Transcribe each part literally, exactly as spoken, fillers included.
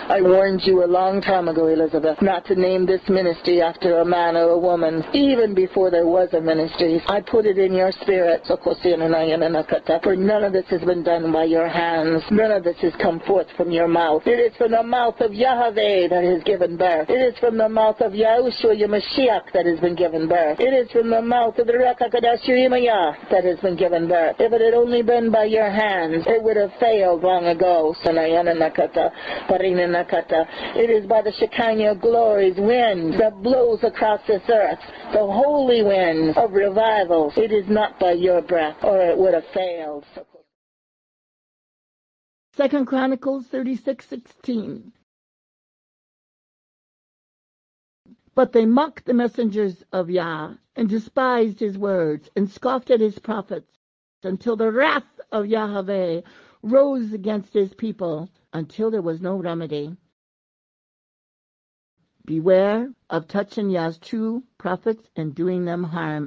I warned you a long time ago, Elizabeth, not to name this ministry after a man or a woman, even before there was a ministry. I put it in your spirit, for none of this has been done by your hands. None of this has come forth from your mouth. It is from the mouth of Yahweh that has given birth. It is from the mouth of Yahushua Mashiach that has been given birth. It is from the mouth of the Rakakadashuyimaya that has been given birth. If it had only been by your hands, it would have failed long ago. It is by the Shekinah glory's wind that blows across this earth, the holy wind of revival. It is not by your breath, or it would have failed. Second Chronicles thirty-six sixteen. But they mocked the messengers of Yah, and despised his words, and scoffed at his prophets, until the wrath of Yahweh rose against his people, until there was no remedy. Beware of touching Yah's true prophets and doing them harm.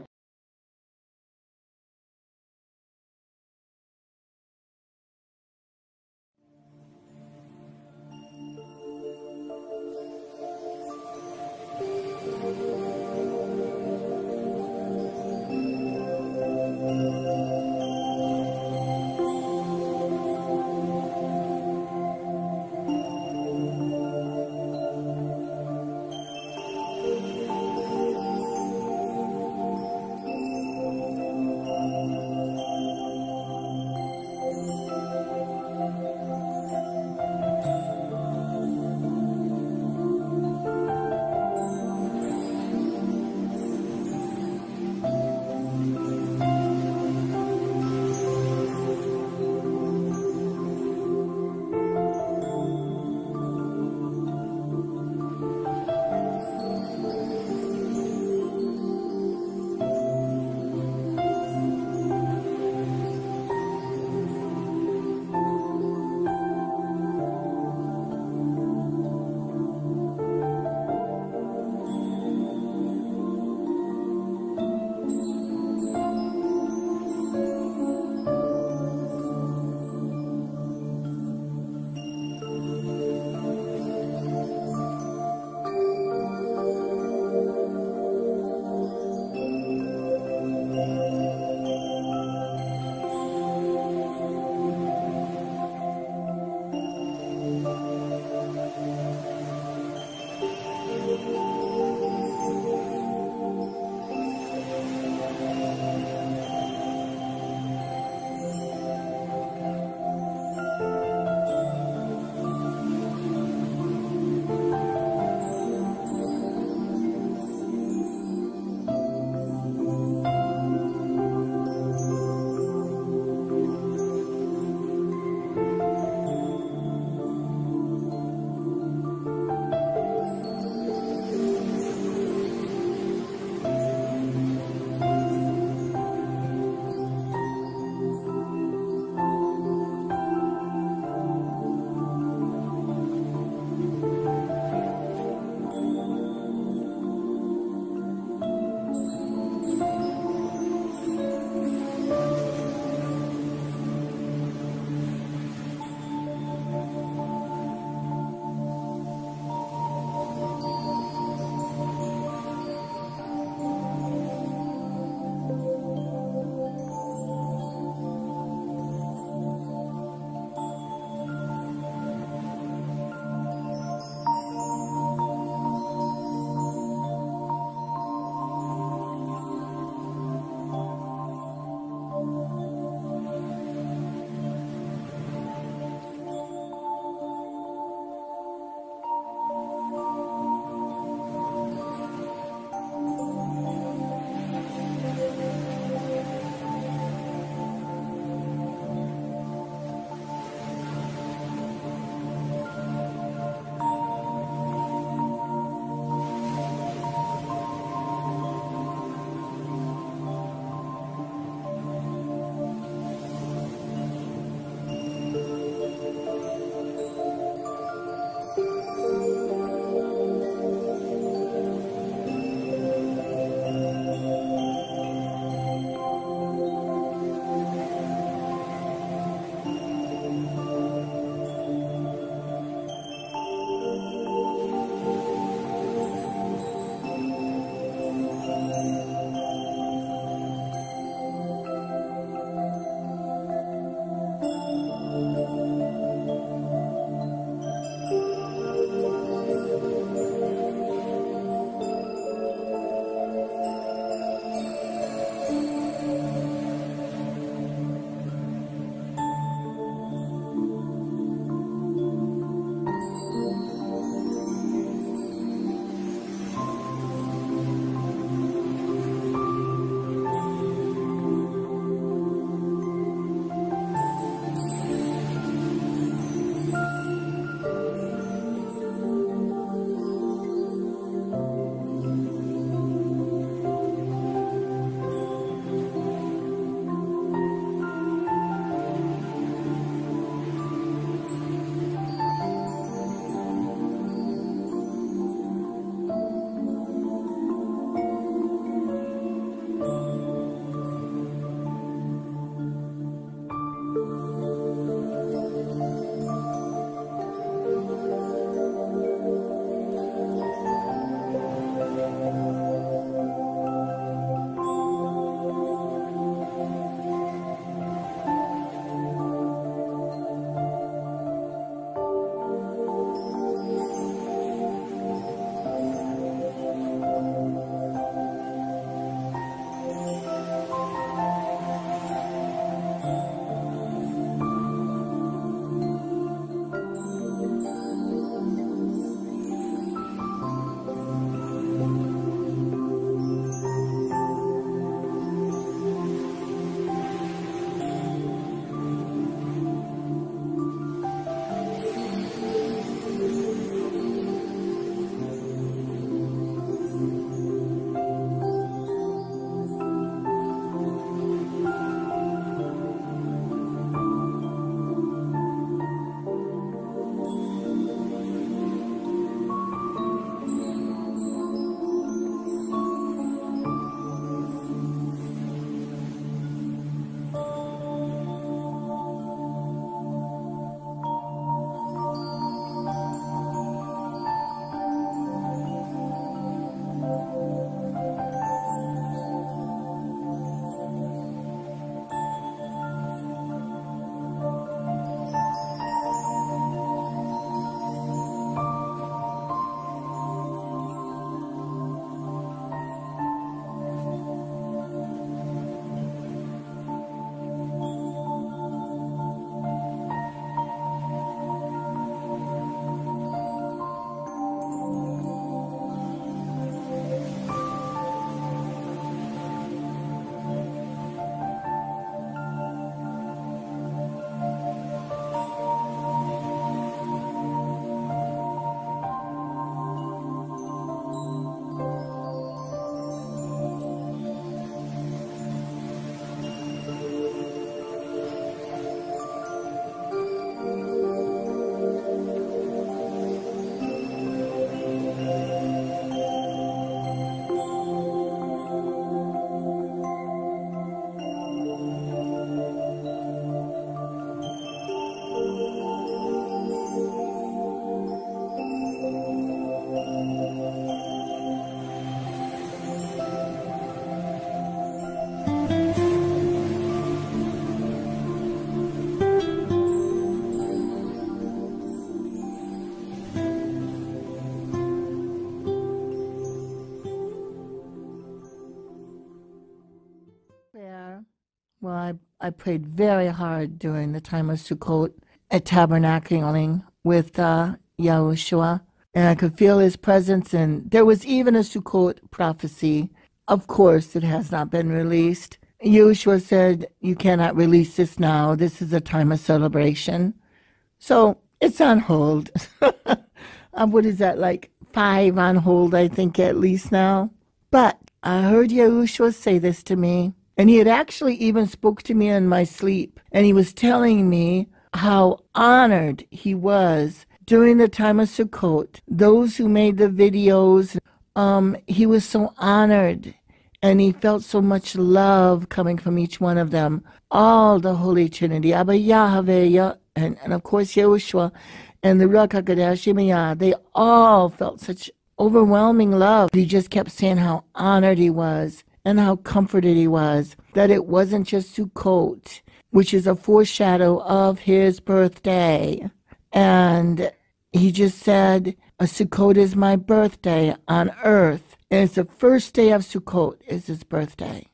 Well, I, I prayed very hard during the time of Sukkot at tabernacling with uh, Yahushua, and I could feel his presence, and there was even a Sukkot prophecy. Of course, it has not been released. Yahushua said, you cannot release this now. This is a time of celebration. So it's on hold. um, what is that, like five on hold, I think, at least now? But I heard Yahushua say this to me, and he had actually even spoke to me in my sleep, and he was telling me how honored he was during the time of Sukkot. Those who made the videos, um, he was so honored, and he felt so much love coming from each one of them. All the Holy Trinity, Abba Yahweh, and, and of course Yahushua, and the Ruach HaKodesh, Yimiyah, they all felt such overwhelming love. He just kept saying how honored he was and how comforted he was, that it wasn't just Sukkot, which is a foreshadow of his birthday. And he just said, a Sukkot is my birthday on earth. And it's the first day of Sukkot is his birthday.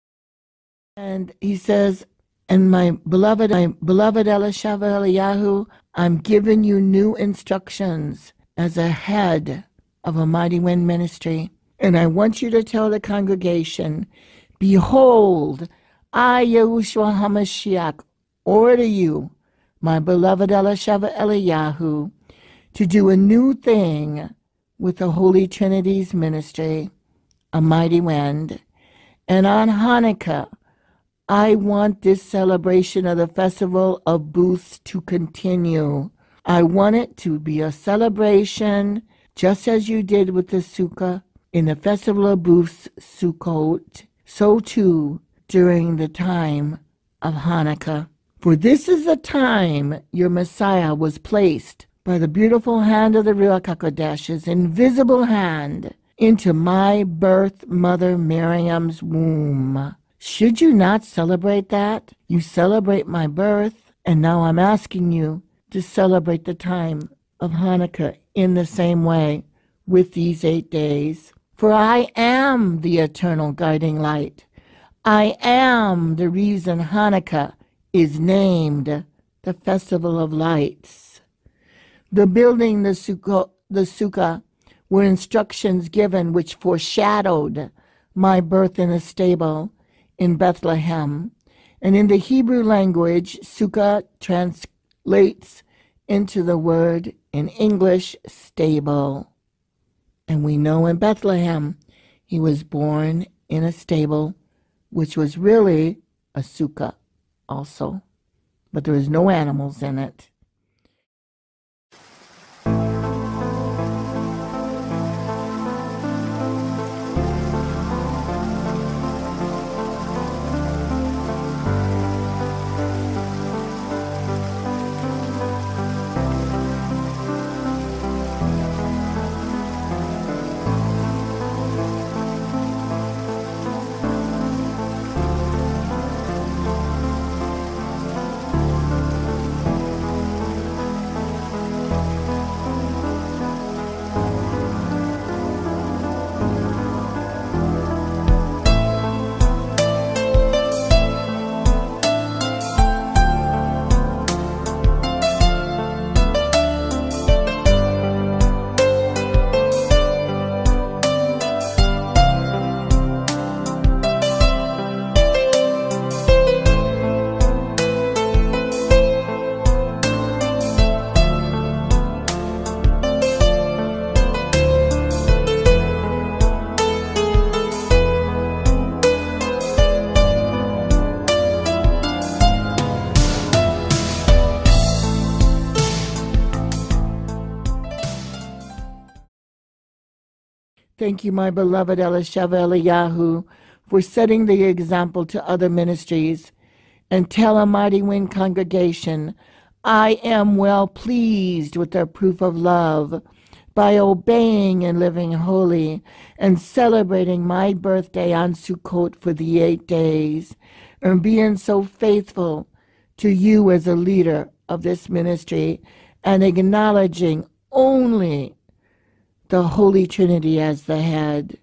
And he says, and my beloved, my beloved Elishav Eliyahu, I'm giving you new instructions as a head of a Mighty Wind ministry. And I want you to tell the congregation, behold, I, Yahushua HaMashiach, order you, my beloved Elishav Eliyahu, to do a new thing with the Holy Trinity's ministry, a Mighty Wind. And on Hanukkah, I want this celebration of the Festival of Booths to continue. I want it to be a celebration, just as you did with the Sukkah, in the Festival of Booths, Sukkot, so too during the time of Hanukkah. For this is the time your Messiah was placed by the beautiful hand of the Ruach HaKodesh's invisible hand into my birth mother Miriam's womb. Should you not celebrate that? You celebrate my birth, and now I'm asking you to celebrate the time of Hanukkah in the same way with these eight days. For I am the eternal guiding light. I am the reason Hanukkah is named the Festival of Lights. The building the sukkah, the sukkah were instructions given which foreshadowed my birth in a stable in Bethlehem. And in the Hebrew language, sukkah translates into the word in English, stable. And we know in Bethlehem, he was born in a stable, which was really a sukkah also, but there was no animals in it. Thank you, my beloved Elishav Eliyahu, for setting the example to other ministries. And tell a Mighty Wind congregation, I am well pleased with their proof of love by obeying and living holy and celebrating my birthday on Sukkot for the eight days and being so faithful to you as a leader of this ministry and acknowledging only the Holy Trinity as the head.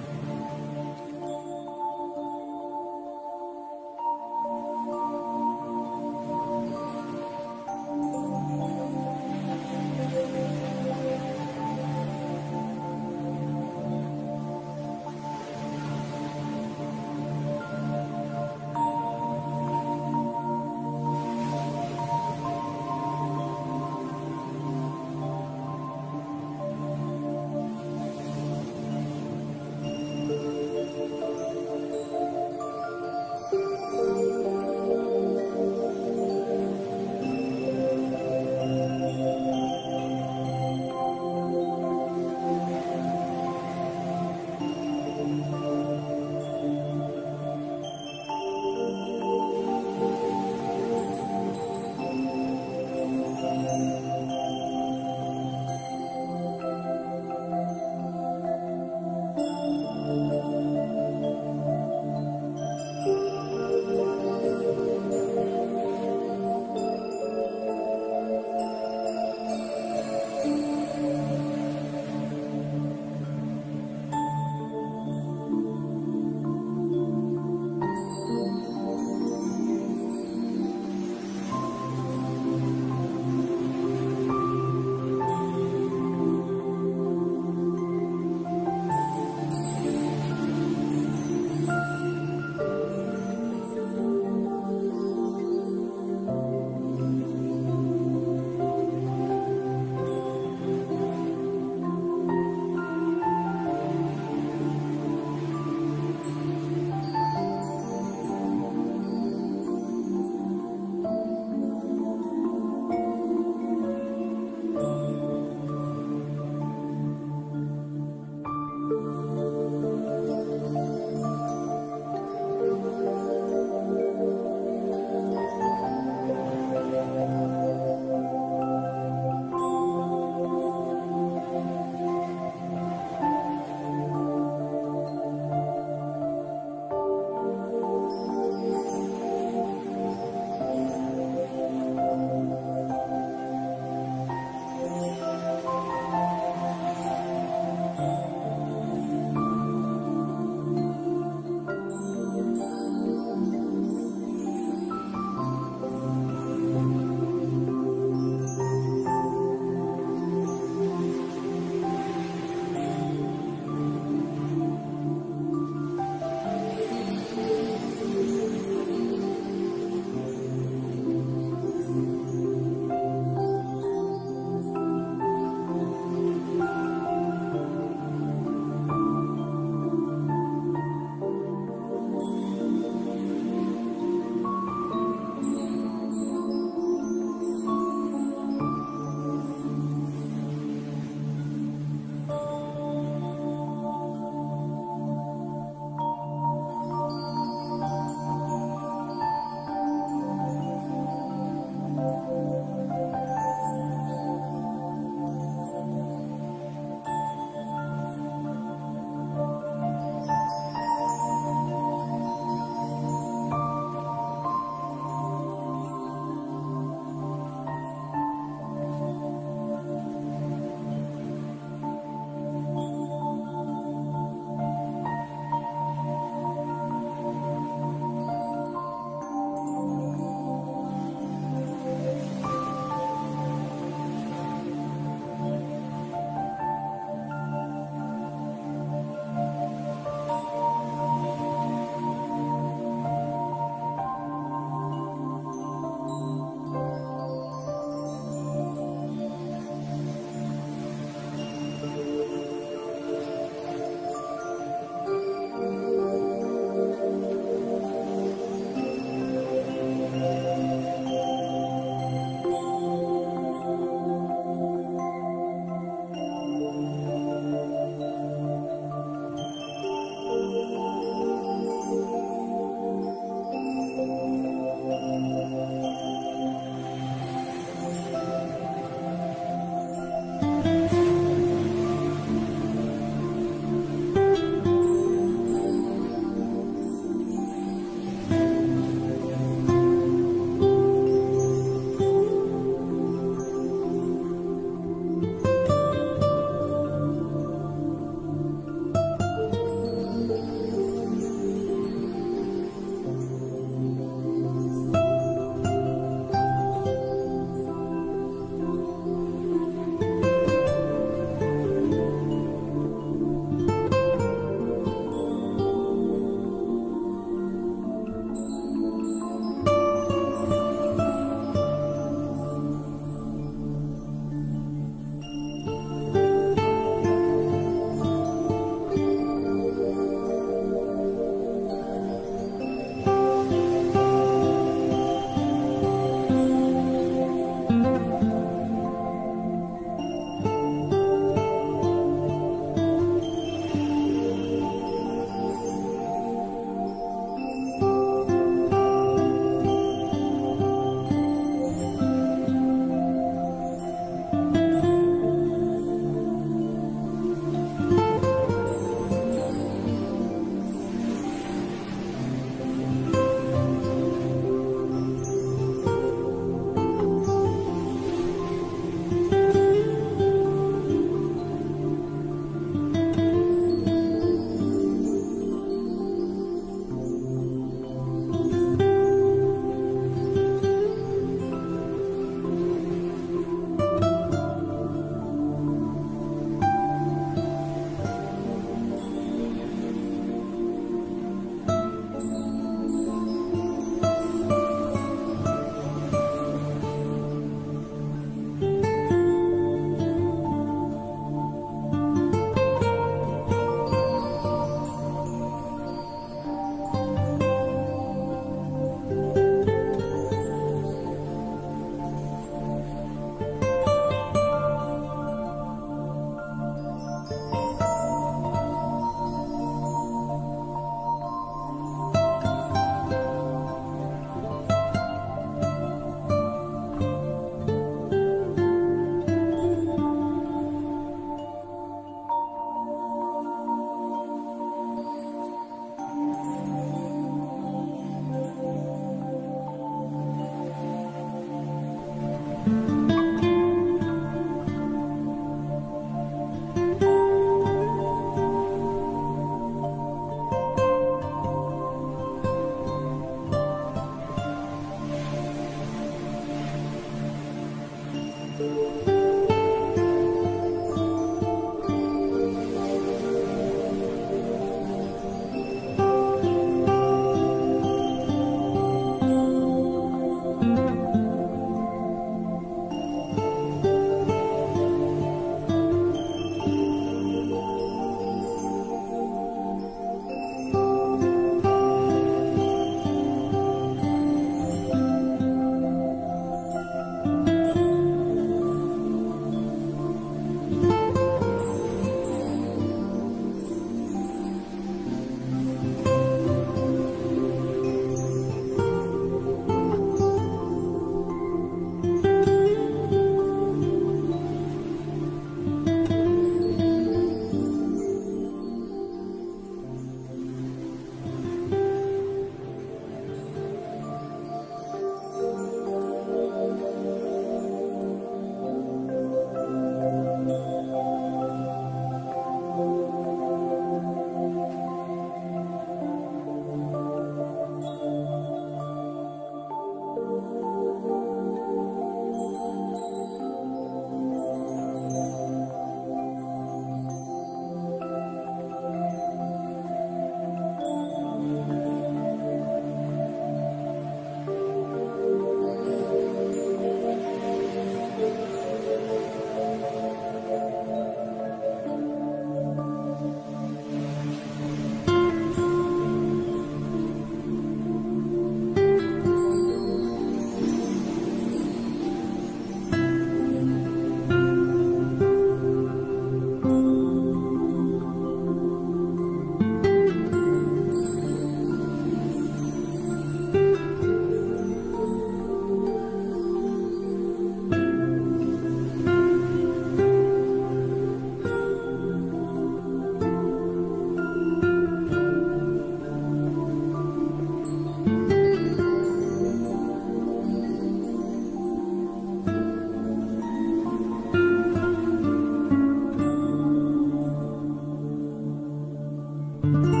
you.